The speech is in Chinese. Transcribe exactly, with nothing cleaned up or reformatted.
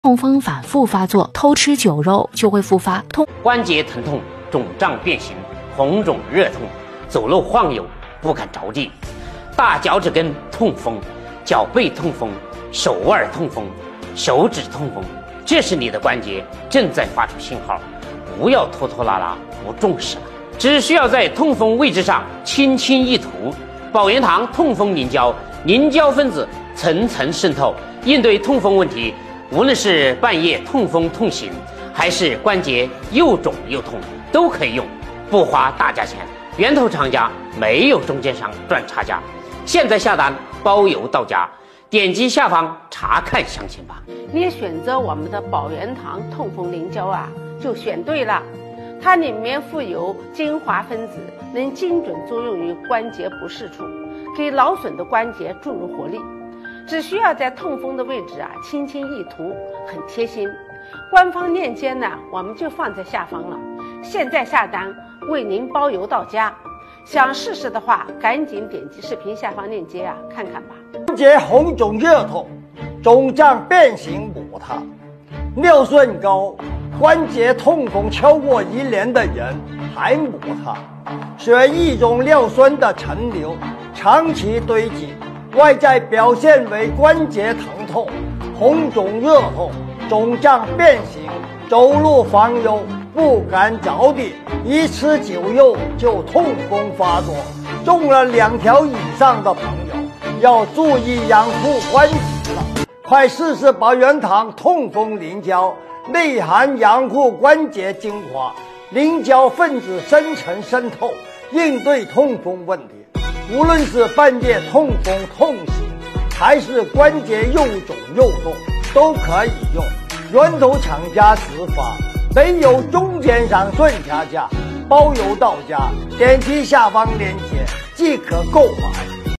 痛风反复发作，偷吃酒肉就会复发。痛关节疼痛、肿胀变形、红肿热痛、走路晃悠不敢着地、大脚趾根痛风、脚背痛风、手腕痛风、手指痛风，这是你的关节正在发出信号，不要拖拖拉拉不重视了。只需要在痛风位置上轻轻一涂，保元堂痛风凝胶，凝胶分子层层渗透，应对痛风问题。无论是半夜痛风痛醒，还是关节又肿又痛，都可以用，不花大价钱，源头厂家没有中间商赚差价。现在下单包邮到家，点击下方查看详情吧。 你选择我们的保元堂痛风凝胶啊，就选对了。它里面富有精华分子，能精准作用于关节不适处，给劳损的关节注入活力。只需要在痛风的位置啊，轻轻一涂，很贴心。官方链接呢，我们就放在下方了。现在下单，为您包邮到家。想试试的话，赶紧点击视频下方链接啊，看看吧。 关节红肿热痛、肿胀变形抹它，尿酸高、关节痛风超过一年的人还抹它，血液中尿酸的残留长期堆积。外在表现为关节疼痛、红肿热痛、肿胀变形、走路晃悠不敢着地，一吃酒肉就痛风发作。中了两条以上的朋友要注意养护关节了，快试试保元堂痛风凝胶，内含养护关节精华，凝胶分子深层渗透，应对痛风问题。无论是半夜痛风痛醒，还是关节又肿又痛，都可以用。源头厂家直发，没有中间商赚差价，包邮到家。点击下方链接即可购买。